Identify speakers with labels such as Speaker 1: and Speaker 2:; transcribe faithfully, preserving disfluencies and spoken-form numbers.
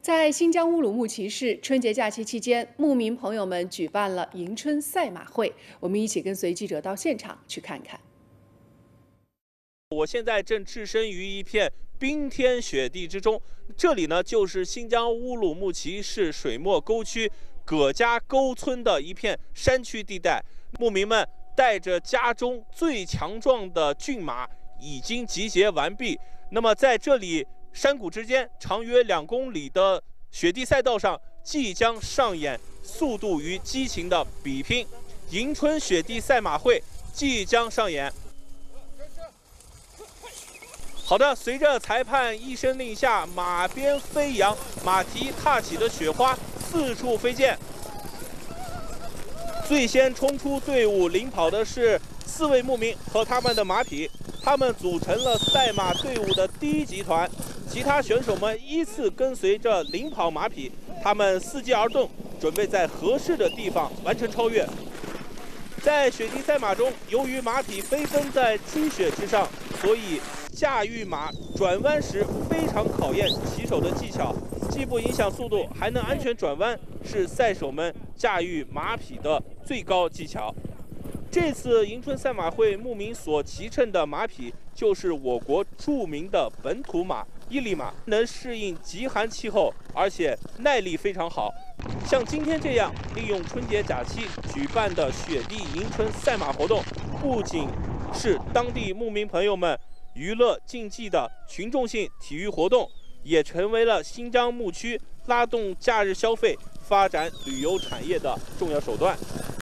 Speaker 1: 在新疆乌鲁木齐市，春节假期期间，牧民朋友们举办了迎春赛马会。我们一起跟随记者到现场去看看。
Speaker 2: 我现在正置身于一片冰天雪地之中，这里呢就是新疆乌鲁木齐市水墨沟区葛家沟村的一片山区地带。牧民们带着家中最强壮的骏马已经集结完毕。那么在这里山谷之间长约两公里的雪地赛道上，即将上演速度与激情的比拼。迎春雪地赛马会即将上演。好的，随着裁判一声令下，马鞭飞扬，马蹄踏起的雪花四处飞溅。最先冲出队伍领跑的是四位牧民和他们的马匹，他们组成了赛马队伍的第一集团。其他选手们依次跟随着领跑马匹，他们伺机而动，准备在合适的地方完成超越。在雪地赛马中，由于马匹飞奔在积雪之上，所以驾驭马转弯时非常考验骑手的技巧，既不影响速度，还能安全转弯，是赛手们驾驭马匹的最高技巧。这次迎春赛马会牧民所骑乘的马匹就是我国著名的本土马伊犁马，能适应极寒气候，而且耐力非常好。像今天这样利用春节假期举办的雪地迎春赛马活动，不仅是当地牧民朋友们娱乐竞技的群众性体育活动，也成为了新疆牧区拉动假日消费、发展旅游产业的重要手段。